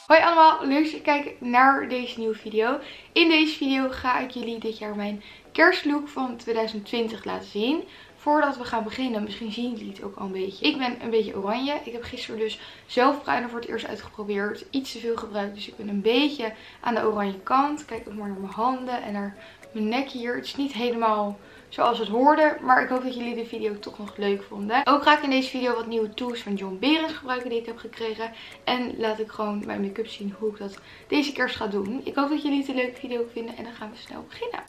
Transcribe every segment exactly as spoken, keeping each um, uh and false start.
Hoi allemaal, leuk dat je kijkt naar deze nieuwe video. In deze video ga ik jullie dit jaar mijn kerstlook van twintig twintig laten zien. Voordat we gaan beginnen, misschien zien jullie het ook al een beetje. Ik ben een beetje oranje. Ik heb gisteren dus zelf bruiner voor het eerst uitgeprobeerd. Iets te veel gebruikt, dus ik ben een beetje aan de oranje kant. Kijk ook maar naar mijn handen en naar mijn nek hier. Het is niet helemaal zoals het hoorde, maar ik hoop dat jullie de video toch nog leuk vonden. Ook ga ik in deze video wat nieuwe tools van John Berens gebruiken die ik heb gekregen. En laat ik gewoon mijn make-up zien hoe ik dat deze kerst ga doen. Ik hoop dat jullie het een leuke video vinden en dan gaan we snel beginnen.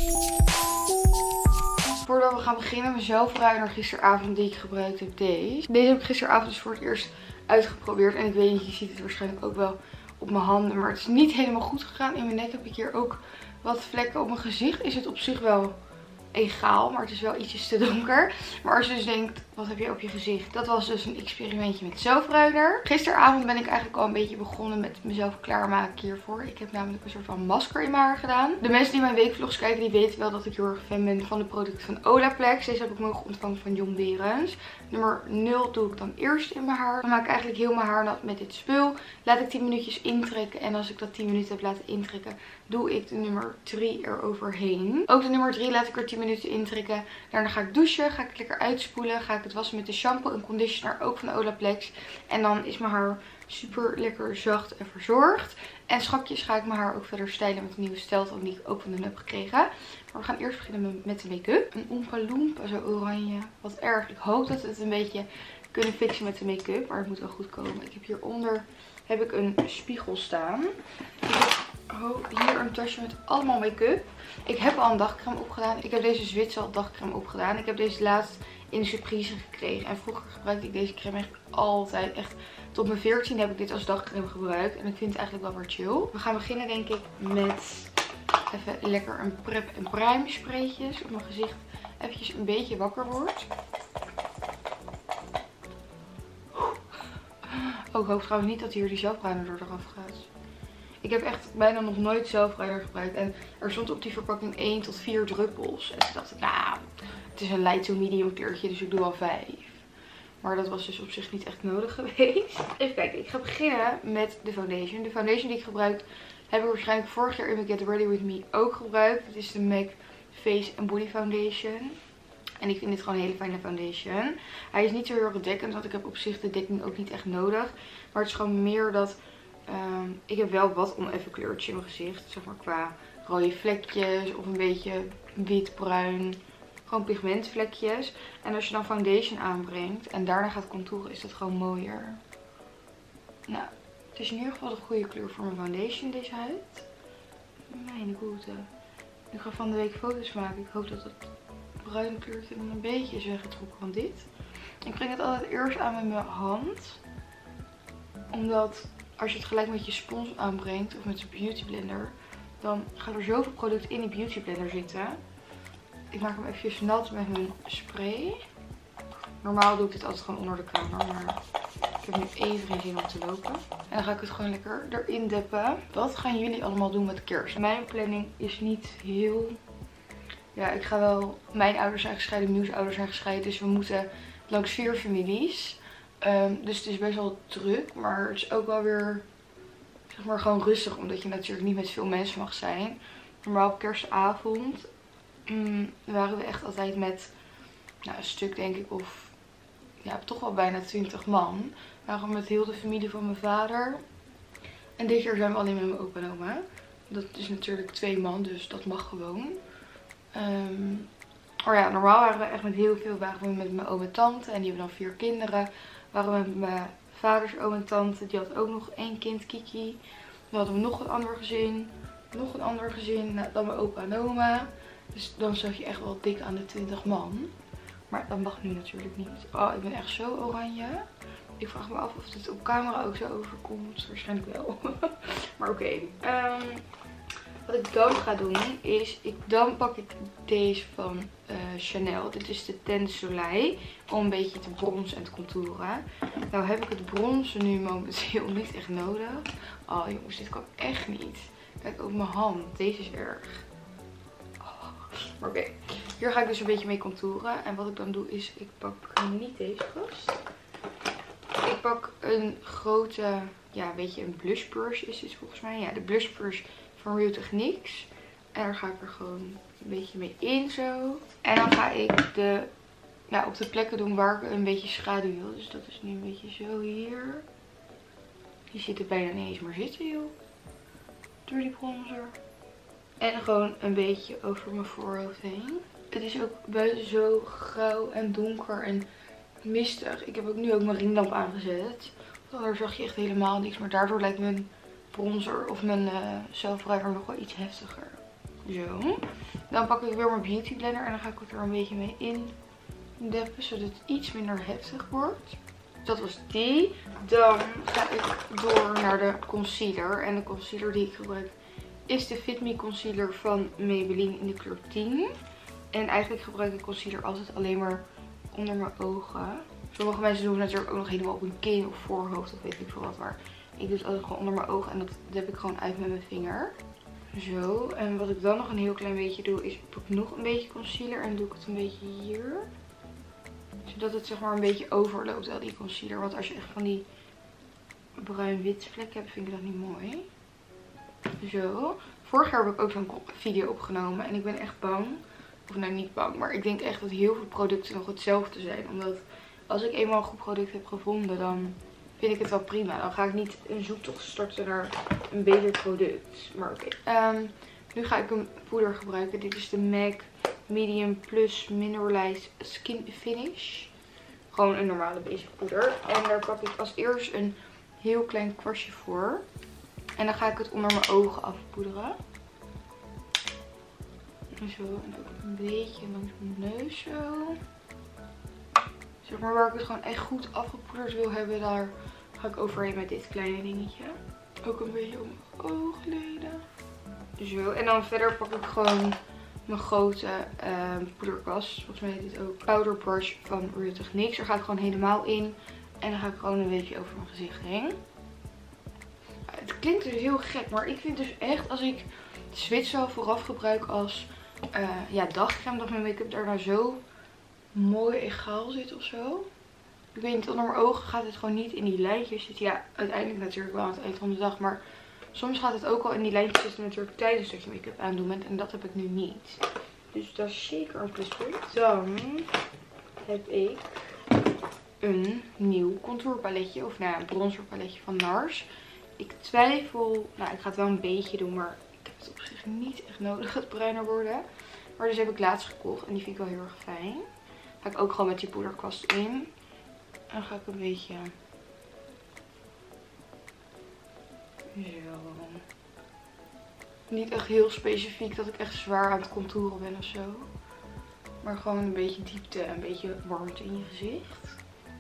Voordat we gaan beginnen, mijn zelfbruiner gisteravond die ik gebruikt heb, deze. Deze heb ik gisteravond dus voor het eerst uitgeprobeerd. En ik weet niet, je ziet het waarschijnlijk ook wel op mijn handen, maar het is niet helemaal goed gegaan. In mijn nek heb ik hier ook wat vlekken. Op mijn gezicht is het op zich wel egaal, maar het is wel ietsjes te donker. Maar als je dus denkt, wat heb je op je gezicht? Dat was dus een experimentje met zelfbruiner. Gisteravond ben ik eigenlijk al een beetje begonnen met mezelf klaarmaken hiervoor. Ik heb namelijk een soort van masker in mijn haar gedaan. De mensen die mijn weekvlogs kijken, die weten wel dat ik heel erg fan ben van de producten van Olaplex. Deze heb ik mogen ontvangen van John Berens. Nummer nul doe ik dan eerst in mijn haar. Dan maak ik eigenlijk heel mijn haar nat met dit spul. Laat ik tien minuutjes intrekken. En als ik dat tien minuten heb laten intrekken, doe ik de nummer drie eroverheen. Ook de nummer drie laat ik er tien minuten intrekken. Daarna ga ik douchen. Ga ik lekker uitspoelen. Ga ik het wassen met de shampoo en conditioner, ook van Olaplex. En dan is mijn haar super lekker zacht en verzorgd. En schakjes ga ik mijn haar ook verder stylen met een nieuwe stijltoon die ik ook van hen heb gekregen. Maar we gaan eerst beginnen met de make-up. Een Oompa Loompa, zo oranje. Wat erg. Ik hoop dat we het een beetje kunnen fixen met de make-up. Maar het moet wel goed komen. Ik heb hieronder heb ik een spiegel staan. Ik heb oh, hier een tasje met allemaal make-up. Ik heb al een dagcreme opgedaan. Ik heb deze Zwitser dagcreme opgedaan. Ik heb deze laatst in de surprise gekregen. En vroeger gebruikte ik deze crème echt altijd. Echt tot mijn veertien heb ik dit als dagcreme gebruikt. En ik vind het eigenlijk wel weer chill. We gaan beginnen denk ik met even lekker een prep en prime spraytjes. Op mijn gezicht eventjes een beetje wakker wordt. Oh, ik hoop trouwens niet dat hier die zelfbruiner er eraf gaat. Ik heb echt bijna nog nooit zelfbruiner gebruikt. En er stond op die verpakking één tot vier druppels. En toen dacht ik, nou, het is een light to medium kleurtje, dus ik doe al vijf. Maar dat was dus op zich niet echt nodig geweest. Even kijken, ik ga beginnen met de foundation. De foundation die ik gebruik heb ik waarschijnlijk vorig jaar in mijn Get Ready With Me ook gebruikt. Het is de M A C Face and Body Foundation. En ik vind dit gewoon een hele fijne foundation. Hij is niet zo heel erg dekkend, want ik heb op zich de dekking ook niet echt nodig. Maar het is gewoon meer dat um, ik heb wel wat oneven kleurtje in mijn gezicht. Zeg maar qua rode vlekjes of een beetje wit-bruin. Gewoon pigmentvlekjes. En als je dan foundation aanbrengt en daarna gaat contouren, is dat gewoon mooier. Nou, het is in ieder geval de goede kleur voor mijn foundation, deze huid. Mijn goede. Ik ga van de week foto's maken. Ik hoop dat het bruine kleurtje dan een beetje is weggetrokken van dit. Ik breng het altijd eerst aan met mijn hand. Omdat als je het gelijk met je spons aanbrengt of met je beauty blender, dan gaat er zoveel product in die beauty blender zitten. Ik maak hem eventjes nat met mijn spray. Normaal doe ik dit altijd gewoon onder de kamer, maar ik heb nu even geen zin om te lopen. En dan ga ik het gewoon lekker erin deppen. Wat gaan jullie allemaal doen met kerst? Mijn planning is niet heel... Ja, ik ga wel... Mijn ouders zijn gescheiden, Miu's ouders zijn gescheiden. Dus we moeten langs vier families. Um, dus het is best wel druk, maar het is ook wel weer, zeg maar, gewoon rustig. Omdat je natuurlijk niet met veel mensen mag zijn. Normaal op kerstavond um, waren we echt altijd met, nou, een stuk denk ik, of ja, toch wel bijna twintig man. We waren met heel de familie van mijn vader. En dit jaar zijn we alleen met mijn opa en oma. Dat is natuurlijk twee man, dus dat mag gewoon. Um, maar ja, normaal waren we echt met heel veel. Waren we met mijn oom en tante. En die hebben dan vier kinderen. Waren we met mijn vaders oom en tante. Die had ook nog één kind, Kiki. Dan hadden we nog een ander gezin. Nog een ander gezin. Nou, dan mijn opa en oma. Dus dan zag je echt wel dik aan de twintig man. Maar dat mag nu natuurlijk niet. Oh, ik ben echt zo oranje. Ik vraag me af of dit op camera ook zo overkomt. Waarschijnlijk wel. Maar oké. Okay. Um, wat ik dan ga doen is, ik, dan pak ik deze van uh, Chanel. Dit is de Ten Soleil. Om een beetje te bronzen en te contouren. Nou heb ik het bronzen nu momenteel niet echt nodig. Oh jongens, dit kan echt niet. Kijk, ook mijn hand. Deze is erg. Oh, maar oké. Okay. Hier ga ik dus een beetje mee contouren. En wat ik dan doe is, ik pak niet deze vast. Ik pak een grote ja, een beetje een blush brush is dit volgens mij. Ja, de blush brush van Real Techniques. En daar ga ik er gewoon een beetje mee in zo. En dan ga ik de, ja, op de plekken doen waar ik een beetje schaduw wil. Dus dat is nu een beetje zo hier. Die zit er bijna niet eens meer zitten, joh. Door die bronzer. En gewoon een beetje over mijn voorhoofd heen. Het is ook buiten zo grauw en donker en mistig. Ik heb ook nu ook mijn ringlamp aangezet. Daar zag je echt helemaal niks. Maar daardoor lijkt mijn bronzer of mijn uh, zelfbruiner nog wel iets heftiger. Zo. Dan pak ik weer mijn beauty blender en dan ga ik het er een beetje mee in deppen. Zodat het iets minder heftig wordt. Dat was die. Dan ga ik door naar de concealer. En de concealer die ik gebruik is de Fit Me Concealer van Maybelline in de kleur tien. En eigenlijk gebruik ik concealer altijd alleen maar onder mijn ogen. Sommige mensen doen het natuurlijk ook nog helemaal op hun kin of voorhoofd of weet ik veel wat. Maar ik doe het altijd gewoon onder mijn ogen en dat dep ik gewoon uit met mijn vinger. Zo. En wat ik dan nog een heel klein beetje doe is pak ik nog een beetje concealer en doe ik het een beetje hier. Zodat het zeg maar een beetje overloopt al die concealer. Want als je echt van die bruin-wit vlekken hebt vind ik dat niet mooi. Zo. Vorig jaar heb ik ook zo'n video opgenomen en ik ben echt bang. Of nou niet bang, maar ik denk echt dat heel veel producten nog hetzelfde zijn. Omdat als ik eenmaal een goed product heb gevonden, dan vind ik het wel prima. Dan ga ik niet een zoektocht starten naar een beter product. Maar oké. Okay. Um, nu ga ik een poeder gebruiken. Dit is de MAC Medium Plus Mineralized Skin Finish. Gewoon een normale basic poeder. En daar pak ik als eerst een heel klein kwastje voor. En dan ga ik het onder mijn ogen afpoederen. Zo, en ook een beetje langs mijn neus zo. Zeg maar waar ik het gewoon echt goed afgepoederd wil hebben, daar ga ik overheen met dit kleine dingetje. Ook een beetje om mijn oogleden. Zo, en dan verder pak ik gewoon mijn grote uh, poederkwast. Volgens mij heet dit ook Powder Brush van Real Techniques. Daar ga ik gewoon helemaal in. En dan ga ik gewoon een beetje over mijn gezicht heen. Het klinkt dus heel gek, maar ik vind dus echt als ik Zwitser vooraf gebruik als uh, ja, dagcreme, dat mijn make-up daarna zo mooi egaal zit of zo. Ik weet niet, onder mijn ogen gaat het gewoon niet in die lijntjes zitten. Ja, uiteindelijk natuurlijk wel aan het eind van de dag, maar soms gaat het ook al in die lijntjes zitten natuurlijk tijdens dat je make-up aandoen bent. En dat heb ik nu niet. Dus dat is zeker een pluspunt. Dan heb ik een nieuw contourpaletje, of nou ja, een bronzerpaletje van NARS. Ik twijfel, nou ik ga het wel een beetje doen, maar ik heb het op zich niet echt nodig, het bruiner worden. Maar dus heb ik laatst gekocht en die vind ik wel heel erg fijn. Ga ik ook gewoon met die poederkwast in. En dan ga ik een beetje zo. Niet echt heel specifiek dat ik echt zwaar aan het contouren ben of zo. Maar gewoon een beetje diepte en een beetje warmte in je gezicht.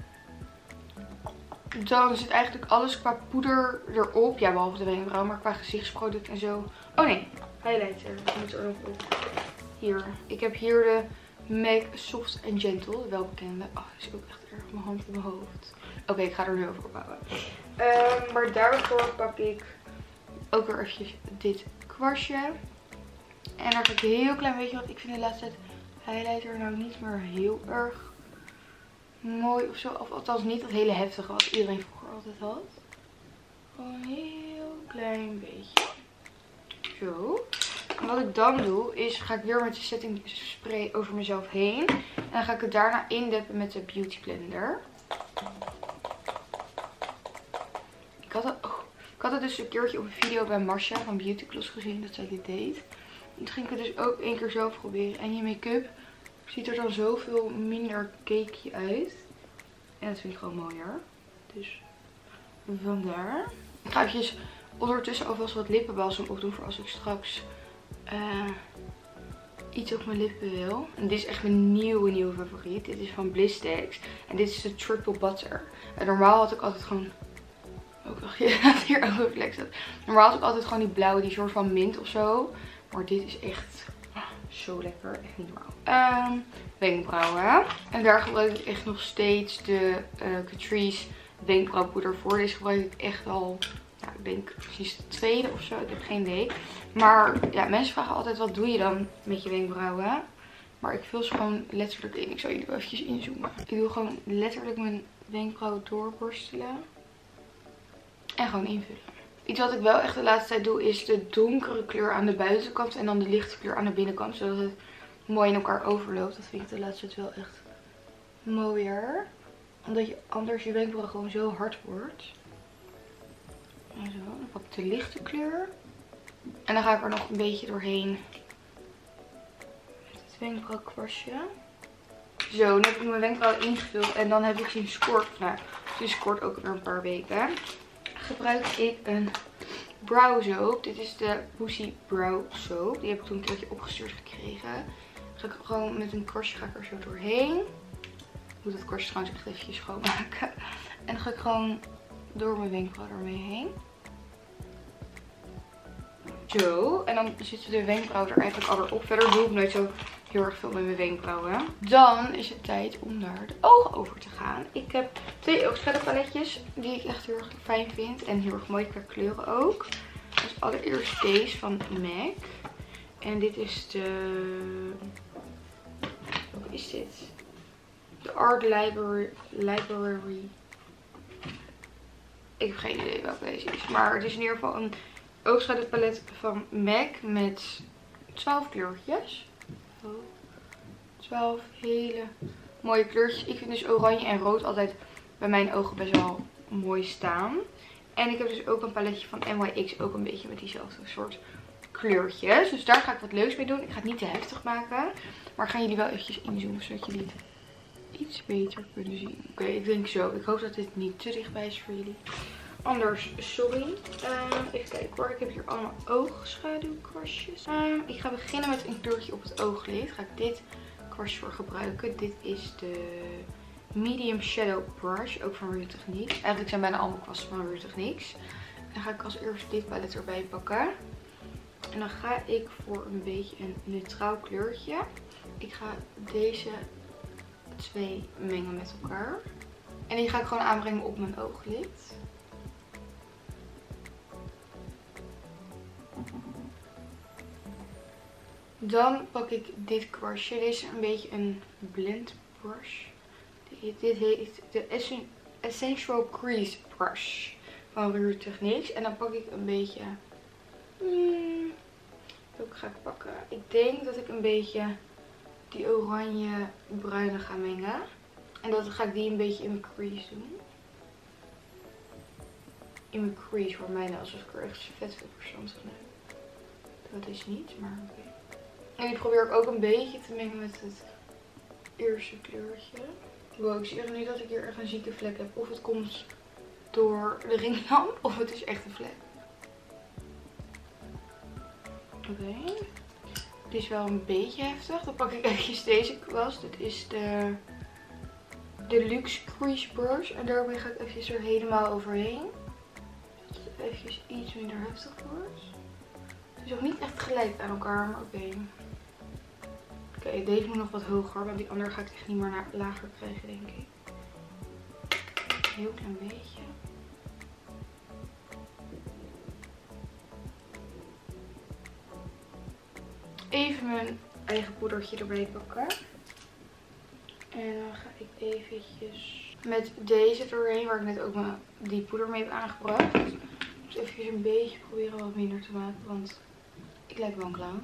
Dan zit eigenlijk alles qua poeder erop. Ja, behalve de wenkbrauw, maar qua gezichtsproduct en zo. Oh nee, highlighter. Dat moet er nog op. Hier. Ik heb hier de MAC Soft and Gentle. De welbekende. Oh, dat is ook echt erg mijn hand in mijn hoofd. Oké, okay, ik ga er nu over opbouwen. Um, maar daarvoor pak ik ook weer eventjes dit kwastje. En daar ga ik een heel klein beetje, want ik vind de laatste tijd highlighter nou niet meer heel erg mooi of zo. Of althans niet dat hele heftige wat iedereen vroeger altijd had. Gewoon een heel klein beetje. Zo. En wat ik dan doe is ga ik weer met de setting spray over mezelf heen. En dan ga ik het daarna indeppen met de beauty blender. Ik had, het, oh, ik had het dus een keertje op een video bij Marcia van Beauty Gloss gezien dat zij dit deed. En toen ging ik het dus ook één keer zelf proberen. En je make-up ziet er dan zoveel minder cakeje uit. En dat vind ik gewoon mooier. Dus vandaar. Ik ga eventjes ondertussen alvast wat lippenbalsem opdoen voor als ik straks uh, iets op mijn lippen wil. En dit is echt mijn nieuwe, nieuwe favoriet. Dit is van Blistex. En dit is de Triple Butter. En normaal had ik altijd gewoon... Ook wacht, je laat hier ook een vlek zetten. Normaal had ik altijd gewoon die blauwe, die soort van mint of zo. Maar dit is echt oh, zo lekker. Echt niet normaal. Um, wenkbrauwen. En daar gebruik ik echt nog steeds de uh, Catrice wenkbrauwpoeder voor. Deze gebruik ik echt al, nou, ik denk precies de tweede of zo. Ik heb geen idee. Maar ja, mensen vragen altijd wat doe je dan met je wenkbrauwen. Maar ik vul ze gewoon letterlijk in. Ik zal jullie wel eventjes inzoomen. Ik doe gewoon letterlijk mijn wenkbrauwen doorborstelen. En gewoon invullen. Iets wat ik wel echt de laatste tijd doe is de donkere kleur aan de buitenkant en dan de lichte kleur aan de binnenkant. Zodat het mooi in elkaar overloopt. Dat vind ik de laatste tijd wel echt mooier. Omdat je anders je wenkbrauw gewoon zo hard wordt. En zo, dan pak ik de lichte kleur. En dan ga ik er nog een beetje doorheen. Met het wenkbrauwkwastje. Zo, nu heb ik mijn wenkbrauw ingevuld. En dan heb ik sinds kort, nou, sinds kort ook weer een paar weken, gebruik ik een brow soap. Dit is de Boosie Brow Soap. Die heb ik toen een keertje opgestuurd gekregen. Dan ga ik gewoon met een kwastje ga ik er zo doorheen. Ik moet het kwastje trouwens echt eventjes schoonmaken. En dan ga ik gewoon door mijn wenkbrauw ermee heen. Zo. En dan zitten de wenkbrauwen er eigenlijk al weer op. Verder doe ik nooit zo heel erg veel met mijn wenkbrauwen. Dan is het tijd om naar de ogen over te gaan. Ik heb twee oogschaduwpaletjes die ik echt heel erg fijn vind. En heel erg mooi qua kleuren ook. Dus allereerst deze van MAC. En dit is de... Wat is dit? De Art Library. Library. Ik heb geen idee welke deze is. Maar het is in ieder geval een oogschaduwpalet van MAC met twaalf kleurtjes. twaalf hele mooie kleurtjes. Ik vind dus oranje en rood altijd bij mijn ogen best wel mooi staan. En ik heb dus ook een paletje van N Y X. Ook een beetje met diezelfde soort kleurtjes. Dus daar ga ik wat leuks mee doen. Ik ga het niet te heftig maken. Maar ik ga jullie wel eventjes inzoomen. Zodat jullie het iets beter kunnen zien. Oké, okay, ik denk zo. Ik hoop dat dit niet te dichtbij is voor jullie. Anders, sorry. Um, even kijken hoor. Ik heb hier allemaal oogschaduwkwastjes. Um, ik ga beginnen met een kleurtje op het ooglid. Ga ik dit kwastje voor gebruiken. Dit is de Medium Shadow Brush. Ook van Real Techniques. Eigenlijk zijn bijna allemaal kwasten van Real Techniques. En dan ga ik als eerste dit palet erbij pakken. En dan ga ik voor een beetje een neutraal kleurtje. Ik ga deze twee mengen met elkaar. En die ga ik gewoon aanbrengen op mijn ooglid. Dan pak ik dit kwastje. Dit is een beetje een blend brush. Dit heet de Essential Crease Brush van Real Techniques. En dan pak ik een beetje... Hmm, welke ga ik pakken? Ik denk dat ik een beetje die oranje bruine ga mengen. En dan ga ik die een beetje in mijn crease doen. In mijn crease voor mij nou alsof ik er echt vet veel verstand van heb. Dat is niet, maar oké. Okay. En die probeer ik ook een beetje te mengen met het eerste kleurtje. Wow, ik zie echt nu dat ik hier echt een zieke vlek heb. Of het komt door de ringlamp, of het is echt een vlek. Oké. Okay. Dit is wel een beetje heftig. Dan pak ik eventjes deze kwast. Dit is de Deluxe Crease Brush. En daarmee ga ik eventjes er helemaal overheen. Dat het eventjes iets minder heftig wordt. Het is ook niet echt gelijk aan elkaar, maar oké. Okay. Oké, okay, deze moet nog wat hoger, want die andere ga ik echt niet meer naar lager krijgen, denk ik. Een heel klein beetje. Even mijn eigen poedertje erbij pakken. En dan ga ik eventjes met deze doorheen, waar ik net ook mijn, die poeder mee heb aangebracht. Dus eventjes een beetje proberen wat minder te maken, want ik lijk wel een clown.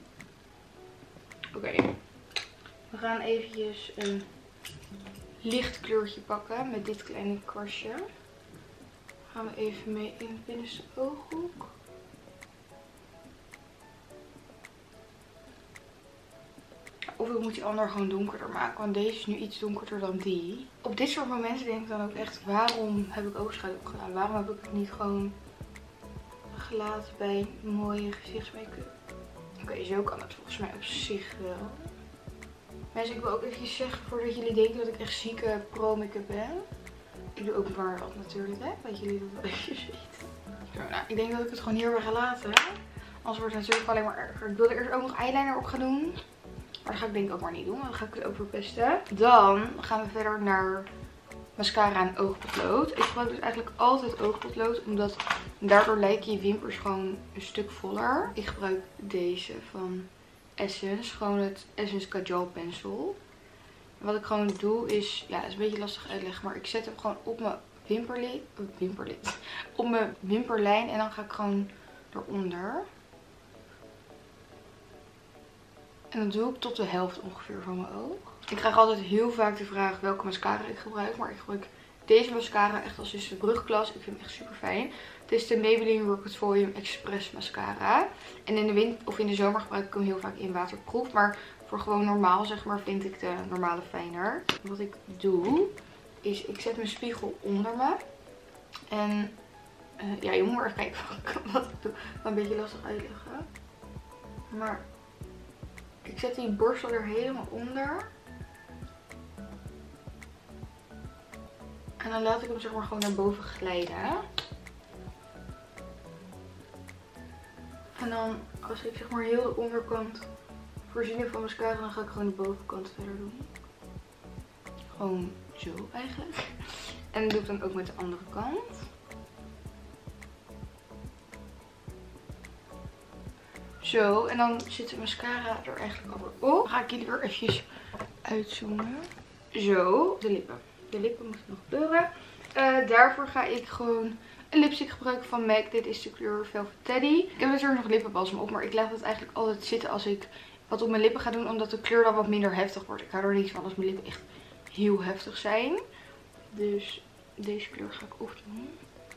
Oké, okay. We gaan eventjes een licht kleurtje pakken met dit kleine kwastje. Gaan we even mee in de binnenste ooghoek. Of ik moet die ander gewoon donkerder maken, want deze is nu iets donkerder dan die. Op dit soort momenten denk ik dan ook echt, waarom heb ik oogschaduw gedaan? Waarom heb ik het niet gewoon gelaten bij mooie gezichtsmake-up? Oké, okay, zo kan het volgens mij op zich wel. Mensen, ik wil ook even zeggen, voordat jullie denken dat ik echt zieke pro-make-up ben. Ik doe ook maar wat natuurlijk, hè? Dat jullie dat wel even weten. Zo, nou, ik denk dat ik het gewoon hierbij ga laten. Anders wordt het natuurlijk alleen maar erger. Ik wilde eerst ook nog eyeliner op gaan doen. Maar dat ga ik denk ik ook maar niet doen, want dan ga ik het ook verpesten. Dan gaan we verder naar mascara en oogpotlood. Ik gebruik dus eigenlijk altijd oogpotlood, omdat daardoor lijken je wimpers gewoon een stuk voller. Ik gebruik deze van Essence, gewoon het Essence Kajal Pencil. En wat ik gewoon doe is, ja, het is een beetje lastig uitleggen, maar ik zet hem gewoon op mijn wimperlid, oh, wimperlid, op mijn wimperlijn en dan ga ik gewoon eronder. En dat doe ik tot de helft ongeveer van mijn oog. Ik krijg altijd heel vaak de vraag welke mascara ik gebruik. Maar ik gebruik deze mascara echt als dus de brugklas. Ik vind hem echt super fijn. Het is de Maybelline Rocket Volume Express mascara. En in de winter of in de zomer gebruik ik hem heel vaak in waterproof. Maar voor gewoon normaal zeg maar vind ik de normale fijner. Wat ik doe is ik zet mijn spiegel onder me. En uh, ja, je moet maar even kijken wat ik doe. Een beetje lastig uitleggen. Maar ik zet die borstel er helemaal onder. En dan laat ik hem zeg maar gewoon naar boven glijden. En dan als ik zeg maar heel de onderkant voorzien van mascara, dan ga ik gewoon de bovenkant verder doen. Gewoon zo eigenlijk. En dat doe ik dan ook met de andere kant. Zo, en dan zit de mascara er eigenlijk al weer op. Dan ga ik jullie weer eventjes uitzoomen. Zo, de lippen. De lippen moeten nog kleuren. Uh, daarvoor ga ik gewoon een lipstick gebruiken van M A C. Dit is de kleur Velvet Teddy. Ik heb natuurlijk nog lippenbalsem op, maar ik laat het eigenlijk altijd zitten als ik wat op mijn lippen ga doen. Omdat de kleur dan wat minder heftig wordt. Ik hou er niet van als mijn lippen echt heel heftig zijn. Dus deze kleur ga ik opdoen.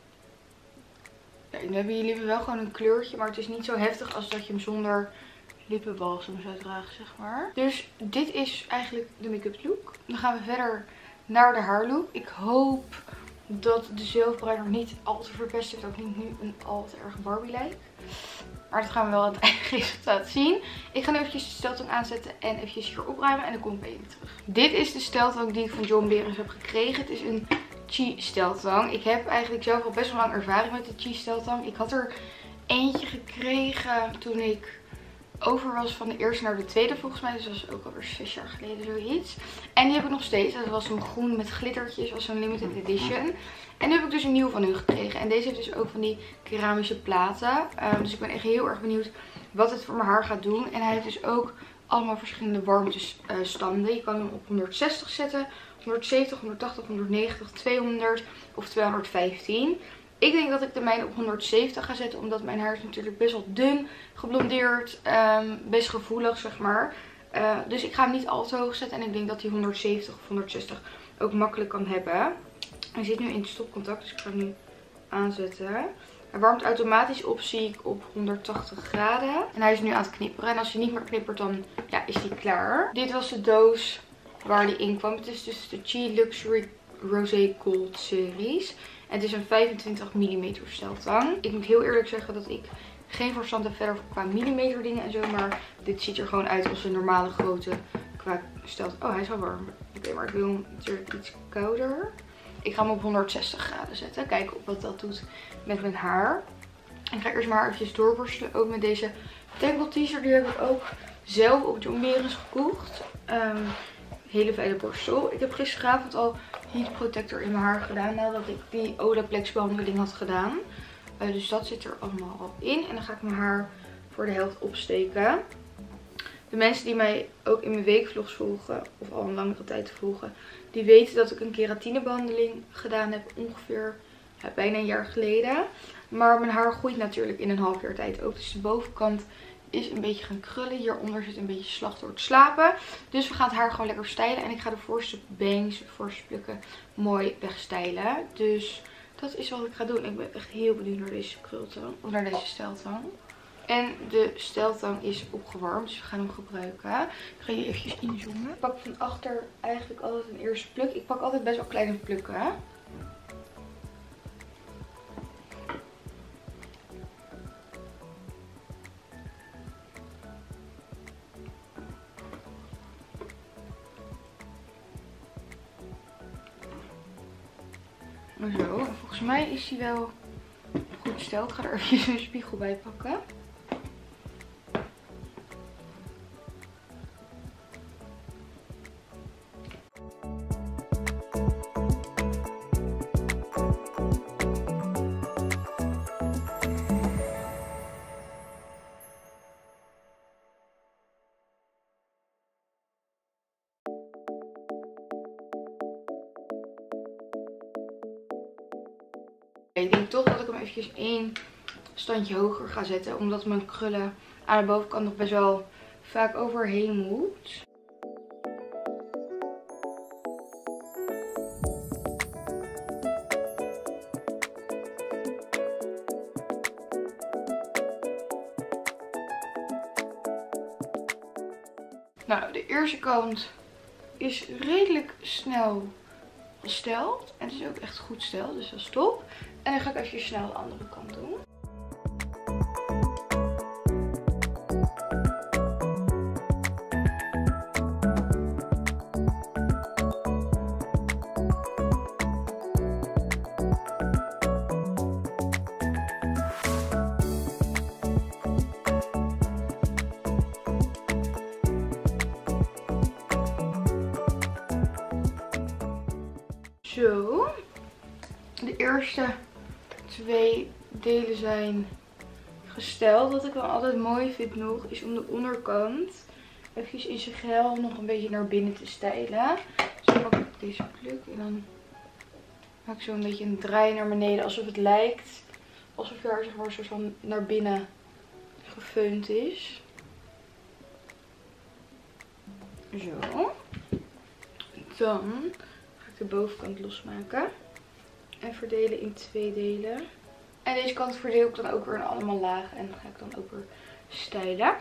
Ja, nu hebben je lippen wel gewoon een kleurtje, maar het is niet zo heftig als dat je hem zonder lippenbalsem zou dragen, zeg maar. Dus dit is eigenlijk de make-up look. Dan gaan we verder naar de haarlook. Ik hoop dat de zelfbruiner niet al te verpest heeft, dat ik niet nu een al te erg Barbie lijk. Maar dat gaan we wel aan het eindresultaat zien. Ik ga nu eventjes de steltang aanzetten en eventjes hier opruimen en dan kom ik bij jullie terug. Dit is de steltang die ik van John Berens heb gekregen. Het is een Chi steltang. Ik heb eigenlijk zelf al best wel lang ervaring met de Chi steltang. Ik had er eentje gekregen toen ik over was van de eerste naar de tweede volgens mij. Dus dat was ook alweer zes jaar geleden zoiets. En die heb ik nog steeds. Dat was zo'n groen met glittertjes. Dat was zo'n limited edition. En nu heb ik dus een nieuw van hun gekregen. En deze heeft dus ook van die keramische platen. Um, dus ik ben echt heel erg benieuwd wat het voor mijn haar gaat doen. En hij heeft dus ook allemaal verschillende warmtestanden. Je kan hem op honderdzestig zetten, honderdzeventig, honderdtachtig, honderdnegentig, tweehonderd of tweehonderdvijftien. Ik denk dat ik de mijne op honderdzeventig ga zetten. Omdat mijn haar is natuurlijk best wel dun, geblondeerd, um, best gevoelig zeg maar. Uh, dus ik ga hem niet al te hoog zetten. En ik denk dat hij honderdzeventig of honderdzestig ook makkelijk kan hebben. Hij zit nu in het stopcontact, dus ik ga hem nu aanzetten. Hij warmt automatisch op, zie ik, op honderdtachtig graden. En hij is nu aan het knipperen. En als hij niet meer knippert, dan ja, is hij klaar. Dit was de doos waar die in kwam. Het is dus de Chi Luxury Rosé Gold series. En het is een vijfentwintig millimeter steltang. Ik moet heel eerlijk zeggen dat ik geen verstand heb verder qua millimeter dingen en zo. Maar dit ziet er gewoon uit als een normale grootte qua steltang. Oh, hij is wel warm. Oké, okay, maar ik wil hem natuurlijk iets kouder. Ik ga hem op honderdzestig graden zetten. Kijken of wat dat doet met mijn haar. Ik ga eerst maar eventjes doorborstelen. Ook met deze Tangle teaser. Die heb ik ook zelf op John Berens gekocht. Um, hele fijne borstel. Ik heb gisteravond al heat protector in mijn haar gedaan. Nadat ik die Olaplex behandeling had gedaan. Uh, dus dat zit er allemaal al in. En dan ga ik mijn haar voor de helft opsteken. De mensen die mij ook in mijn weekvlogs volgen, of al een langere tijd volgen, die weten dat ik een keratinebehandeling gedaan heb ongeveer ja, bijna een jaar geleden. Maar mijn haar groeit natuurlijk in een half jaar tijd ook. Dus de bovenkant is een beetje gaan krullen. Hieronder zit een beetje slag door het slapen. Dus we gaan het haar gewoon lekker stylen. En ik ga de voorste bangs, de voorste plukken mooi wegstylen. Dus dat is wat ik ga doen. Ik ben echt heel benieuwd naar deze krultang. Of naar deze steltang. En de steltang is opgewarmd, dus we gaan hem gebruiken. Ik ga hier eventjes inzoomen. Ik pak van achter eigenlijk altijd een eerste pluk. Ik pak altijd best wel kleine plukken. Zo, volgens mij is hij wel goed gesteld. Ik ga er even een spiegel bij pakken. Ik denk toch dat ik hem eventjes één standje hoger ga zetten. Omdat mijn krullen aan de bovenkant nog best wel vaak overheen moet. Nou, de eerste kant is redelijk snel gesteld. En het is ook echt goed stijl, dus dat is top. En dan ga ik even snel de andere kant doen. Zo, de eerste twee delen zijn gesteld. Wat ik dan altijd mooi vind nog, is om de onderkant even in zijn gel nog een beetje naar binnen te stijlen. Dus dan pak ik deze pluk en dan maak ik zo een beetje een draai naar beneden. Alsof het lijkt alsof er zeg maar een soort van naar binnen gefeund is. Zo. Dan de bovenkant losmaken en verdelen in twee delen. En deze kant verdeel ik dan ook weer in allemaal lagen en dan ga ik dan ook weer stijlen.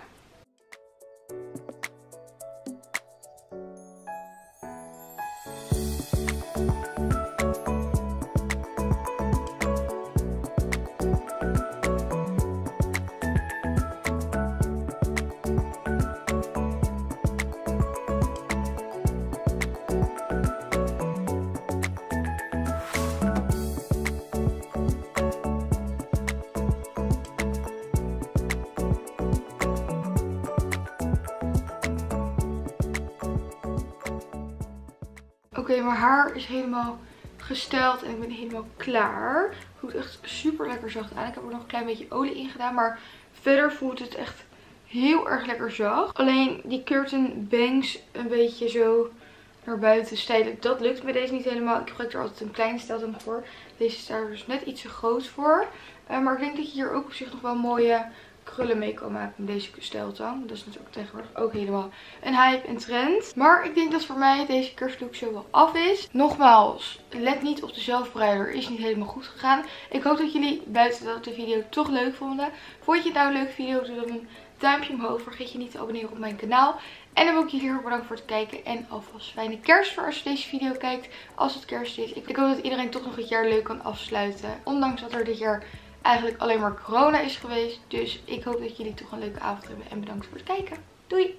Oké, okay, mijn haar is helemaal gesteld en ik ben helemaal klaar. Het voelt echt super lekker zacht aan. Ik heb er nog een klein beetje olie in gedaan, maar verder voelt het echt heel erg lekker zacht. Alleen die curtain bangs een beetje zo naar buiten stijlen, dat lukt bij deze niet helemaal. Ik gebruik er altijd een kleine steltang voor. Deze is daar dus net iets te groot voor. Uh, maar ik denk dat je hier ook op zich nog wel mooie krullen mee kan maken met deze steltang. Dat is natuurlijk tegenwoordig ook helemaal een hype en trend. Maar ik denk dat voor mij deze kerstlook zo wel af is. Nogmaals, let niet op de zelfbreider. Is niet helemaal goed gegaan. Ik hoop dat jullie buiten dat de video toch leuk vonden. Vond je het nou een leuke video? Doe dan een duimpje omhoog. Vergeet je niet te abonneren op mijn kanaal. En dan wil ik jullie heel erg bedanken voor het kijken. En alvast fijne kerst voor als je deze video kijkt. Als het kerst is. Ik hoop dat iedereen toch nog het jaar leuk kan afsluiten. Ondanks dat er dit jaar eigenlijk alleen maar corona is geweest. Dus ik hoop dat jullie toch een leuke avond hebben. En bedankt voor het kijken. Doei!